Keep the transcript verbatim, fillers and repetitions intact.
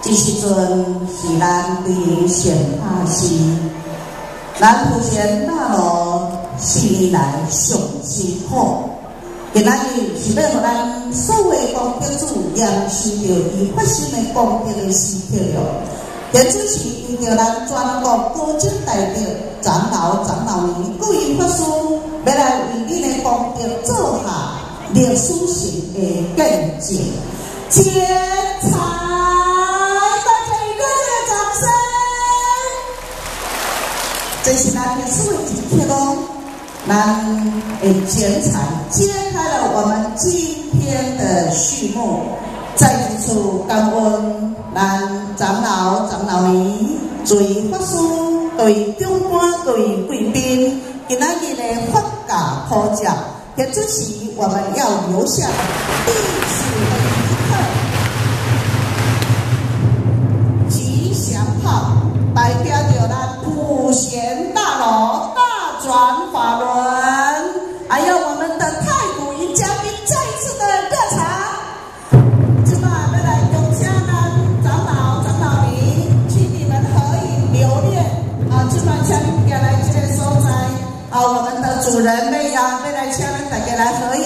这时阵是咱对营上大事，咱福贤大路四年来上辛苦。今仔日是要互咱所有的功德主验收到伊发生的功德的时刻了。也就是依照咱全国高级代表、长老、长老尼各位法师，要来为恁的功德做下历史性的见证。接财，大家热烈掌声！这是咱历史的一刻哦。咱的剪彩揭开了我们今天的序幕。在此处感恩咱长老、长老尼、诸位法师、各位长官、各位贵宾，今仔日的法家普教，也主持我们要留下历史的一刻。吉祥炮代表着咱普贤大楼大转法轮，还有我们的太古营嘉宾再一次的热场。今晚要来恭请咱长老、长老尼，请你们合影留念啊！今晚请你们来这个所在啊，我们的主人们呀，要来请大家来合影。